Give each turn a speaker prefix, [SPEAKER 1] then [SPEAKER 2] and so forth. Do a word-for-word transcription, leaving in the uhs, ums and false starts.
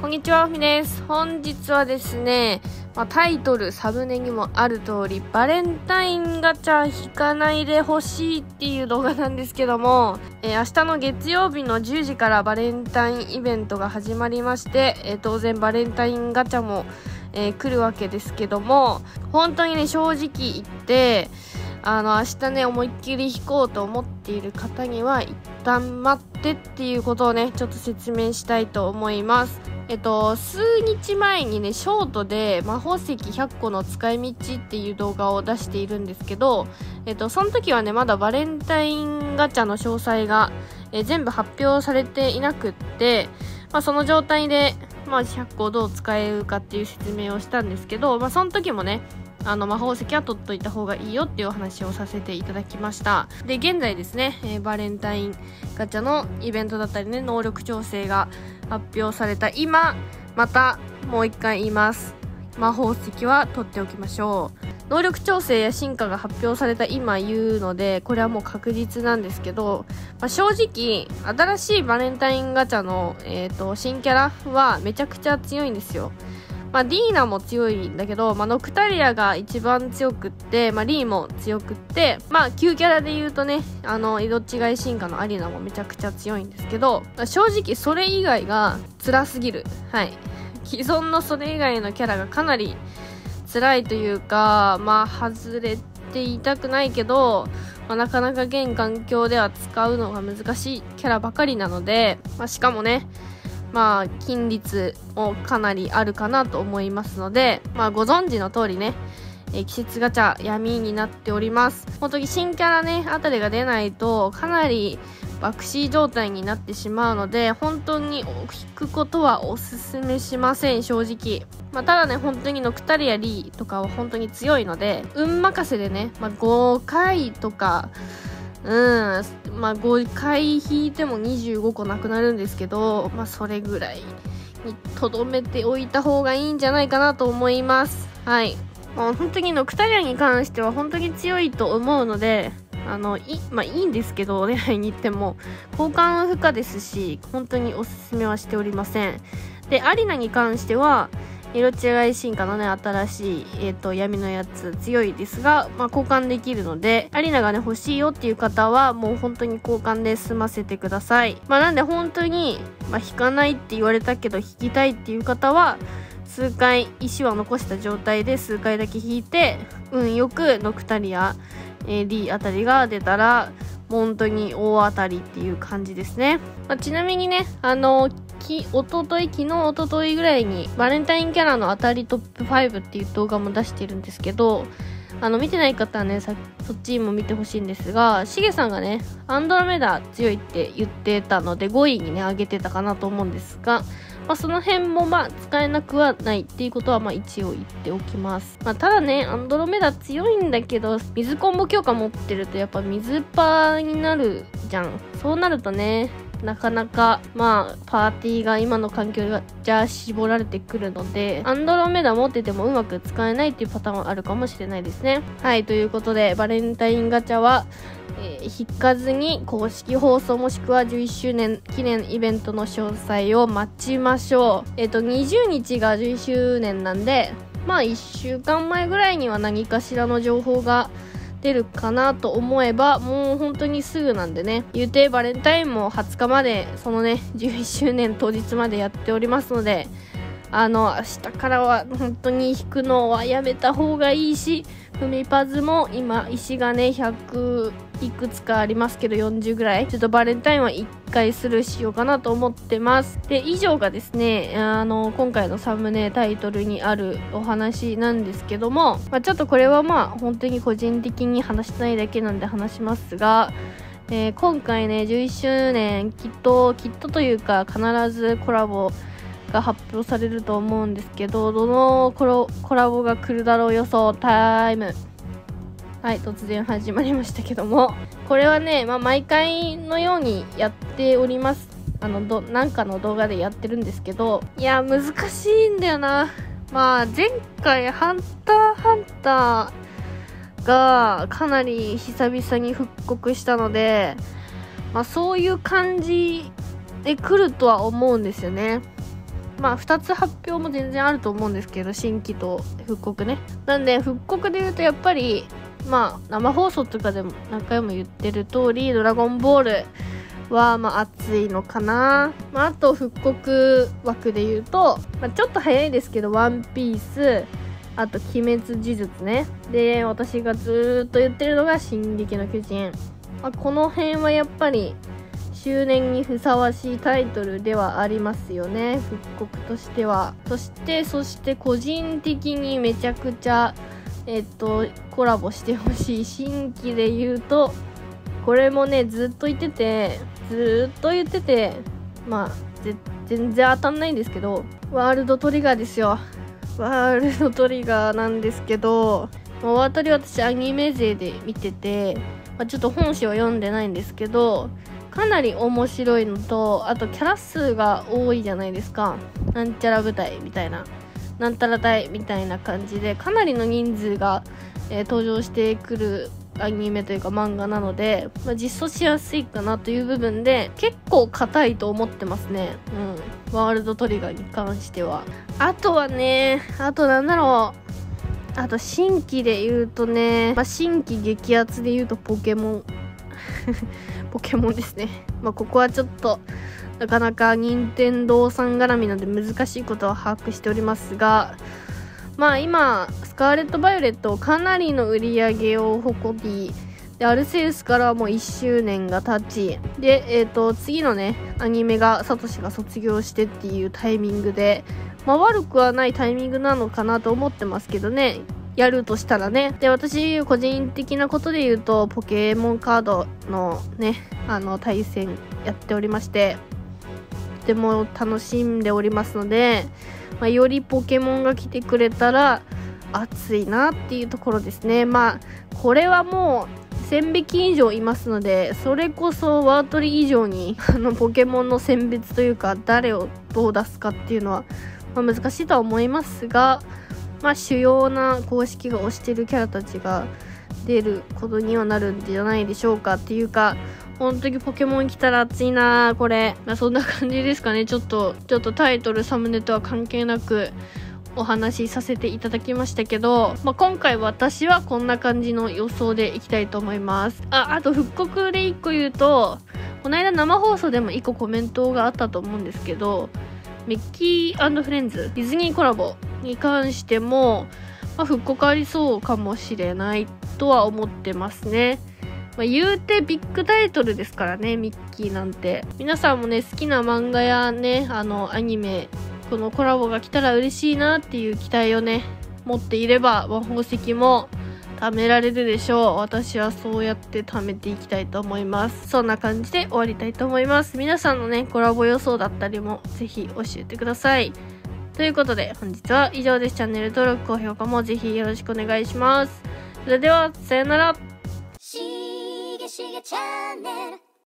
[SPEAKER 1] こんにちは、ふみです。本日はですね、まあ、タイトル、サムネにもある通り、バレンタインガチャ引かないでほしいっていう動画なんですけども、えー、明日の月曜日のじゅうじからバレンタインイベントが始まりまして、えー、当然バレンタインガチャも、えー、来るわけですけども、本当にね、正直言って、あの、明日ね、思いっきり引こうと思っている方には、一旦待ってっていうことをね、ちょっと説明したいと思います。えっと、数日前にね、ショートで魔法石ひゃっこの使い道っていう動画を出しているんですけど、えっと、その時はね、まだバレンタインガチャの詳細が、え全部発表されていなくって、まあ、その状態で、まあ、ひゃっこをどう使えるかっていう説明をしたんですけど、まあ、その時もね、あの魔法石は取っといた方がいいよっていうお話をさせていただきました。で、現在ですね、えー、バレンタインガチャのイベントだったりね、能力調整が発表された今、またもう一回言います。魔法石は取っておきましょう。能力調整や進化が発表された今言うので、これはもう確実なんですけど、まあ、正直、新しいバレンタインガチャの、えーと、新キャラはめちゃくちゃ強いんですよ。まあ、ディーナも強いんだけど、まあ、ノクタリアが一番強くって、まあ、リーも強くって、まあ、旧キャラで言うとね、あの、色違い進化のアリナもめちゃくちゃ強いんですけど、正直それ以外が辛すぎる。はい。既存のそれ以外のキャラがかなり辛いというか、まあ、外れて言いたくないけど、まあ、なかなか現環境では使うのが難しいキャラばかりなので、まあ、しかもね、まあ、金率もかなりあるかなと思いますので、まあ、ご存知の通りね、えー、季節ガチャ闇になっております。本当に新キャラね、あたりが出ないと、かなり爆死状態になってしまうので、本当に引くことはおすすめしません、正直。まあ、ただね、本当にノクタリアリーとかは本当に強いので、運任せでね、まあ、ごかいとか、うん、まあごかい引いてもにじゅうごこなくなるんですけど、まあそれぐらいにとどめておいた方がいいんじゃないかなと思います。はい。もう本当にノクタリアに関しては本当に強いと思うので、あの、い、まあいいんですけど、恋愛に行っても、交換不可ですし、本当におすすめはしておりません。で、アリナに関しては、色違い進化のね、新しい、えっと、闇のやつ強いですが、まあ、交換できるので、アリナがね、欲しいよっていう方は、もう本当に交換で済ませてください。まあ、なんで本当に、まあ、引かないって言われたけど、引きたいっていう方は、数回、石は残した状態で数回だけ引いて、運よくノクタリア、えー、D あたりが出たら、本当に大当たりっていう感じですね。まあ、ちなみにね、あのー、き、おととい、昨日、おとといぐらいに、バレンタインキャラの当たりトップファイブっていう動画も出してるんですけど、あの、見てない方はね、さそっちも見てほしいんですが、シゲさんがね、アンドロメダ強いって言ってたので、ごいにね、上げてたかなと思うんですが、まあ、その辺もまあ、使えなくはないっていうことは、まあ、一応言っておきます。まあ、ただね、アンドロメダ強いんだけど、水コンボ強化持ってると、やっぱ水パーになるじゃん。そうなるとね、なかなか、まあ、パーティーが今の環境じゃ絞られてくるので、アンドロメダ持っててもうまく使えないっていうパターンはあるかもしれないですね。はい、ということで、バレンタインガチャは、えー、引かずに公式放送もしくはじゅういっしゅうねん記念イベントの詳細を待ちましょう。えっと、にじゅうにちがじゅういっしゅうねんなんで、まあ、いっしゅうかんまえぐらいには何かしらの情報が出るかなと思えば、もう本当にすぐなんでね、言うてバレンタインもはつかまで、そのね、じゅういっしゅうねん当日までやっておりますので、あの、明日からは本当に引くのはやめた方がいいし、フミパズも今、石がね、ひゃくいくつかありますけど、よんじゅうぐらい。ちょっとバレンタインはいっかいスルーしようかなと思ってます。で、以上がですね、あの、今回のサムネタイトルにあるお話なんですけども、まあ、ちょっとこれはまあ、本当に個人的に話したいだけなんで話しますが、えー、今回ね、じゅういっしゅうねん、きっと、きっとというか、必ずコラボ、が発表されると思うんですけど、どのコラ、コラボが来るだろう予想タイム。はい、突然始まりましたけども、これはね、まあ、毎回のようにやっております。あの、ど、なんかの動画でやってるんですけど、いや、難しいんだよな。まあ、前回、ハンターハンターがかなり久々に復刻したので、まあ、そういう感じで来るとは思うんですよね。 まあふたつ発表も全然あると思うんですけど、新規と復刻ね。なんで復刻で言うとやっぱりまあ生放送とかでも何回も言ってる通り、ドラゴンボールはまあ熱いのかな。まあ、あと復刻枠で言うと、まあ、ちょっと早いですけどワンピース、あと鬼滅呪術ね。で私がずーっと言ってるのが進撃の巨人。まあ、この辺はやっぱり周年にふさわしいタイトルではありますよね、復刻としては。そしてそして個人的にめちゃくちゃえっとコラボしてほしい新規で言うと、これもねずっと言っててずっと言っててまあ全然当たんないんですけど、ワールドトリガーですよ。ワールドトリガーなんですけど、ワートリ私アニメ勢で見てて、まあ、ちょっと本誌は読んでないんですけど、かなり面白いのと、あとキャラ数が多いじゃないですか。なんちゃら部隊みたいな、なんたら隊みたいな感じで、かなりの人数が、えー、登場してくるアニメというか漫画なので、まあ、実装しやすいかなという部分で結構硬いと思ってますね。うん、ワールドトリガーに関しては。あとはね、あとなんだろう、あと新規で言うとね、まあ、新規激アツで言うとポケモンポケモンですね。まあここはちょっとなかなか任天堂さん絡みなので難しいことは把握しておりますが、まあ今スカーレット・バイオレットかなりの売り上げを誇りで、アルセウスからはもういっしゅうねんが経ちで、えーと次のねアニメがサトシが卒業してっていうタイミングで、まあ悪くはないタイミングなのかなと思ってますけどね、やるとしたらね。で私個人的なことで言うとポケモンカードのねあの対戦やっておりまして、とても楽しんでおりますので、まあ、よりポケモンが来てくれたら熱いなっていうところですね。まあこれはもうせんびき以上いますので、それこそワートリ以上にあのポケモンの選別というか誰をどう出すかっていうのは、まあ、難しいとは思いますが、まあ主要な公式が推してるキャラたちが出ることにはなるんじゃないでしょうか。っていうか本当にポケモン来たら熱いなこれ。まあ、そんな感じですかね。ちょっとちょっとタイトルサムネとは関係なくお話しさせていただきましたけど、まあ、今回私はこんな感じの予想でいきたいと思います。あ、あと復刻でいっこ言うと、この間生放送でもいっこコメントがあったと思うんですけど、ミッキー&フレンズディズニーコラボに関しても、まあ、復刻ありそうかもしれないとは思ってますね。まあ、言うてビッグタイトルですからね、ミッキーなんて。皆さんもね好きな漫画やねあのアニメ、このコラボが来たら嬉しいなっていう期待をね持っていれば、まあ、宝石も貯められるでしょう。私はそうやって貯めていきたいと思います。そんな感じで終わりたいと思います。皆さんのねコラボ予想だったりもぜひ教えてください。ということで本日は以上です。チャンネル登録高評価もぜひよろしくお願いします。それではさよなら。しげしげチャンネル